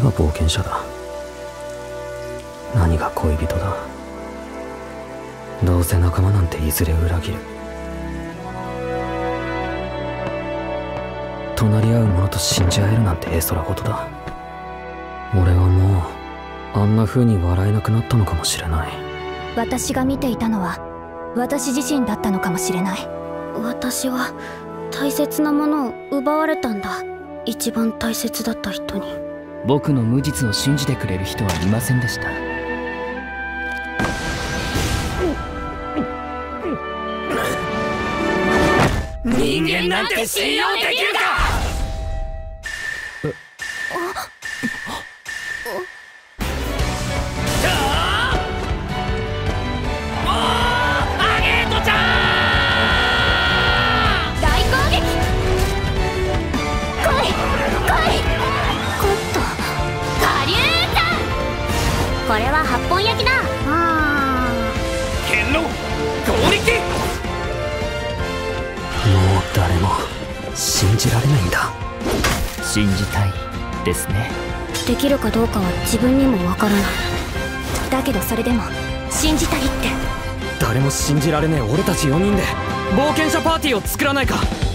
が冒険者だ。何が恋人だ。どうせ仲間なんていずれ裏切る。隣り合う者と信じ合えるなんて絵空事だ。俺はもうあんな風に笑えなくなったのかもしれない。 私が見ていたのは私自身だったのかもしれない。 私は大切なものを奪われたんだ。一番大切だった人に。 僕の無実を信じてくれる人はいませんでした。 人間なんて信用できるか。 これは8本焼きだ。 剣の攻撃。 もう誰も信じられないんだ。 信じたいですね。 できるかどうかは自分にもわからない。 だけどそれでも信じたいって。 誰も信じられねえ俺たち4人で冒険者パーティーを作らないか。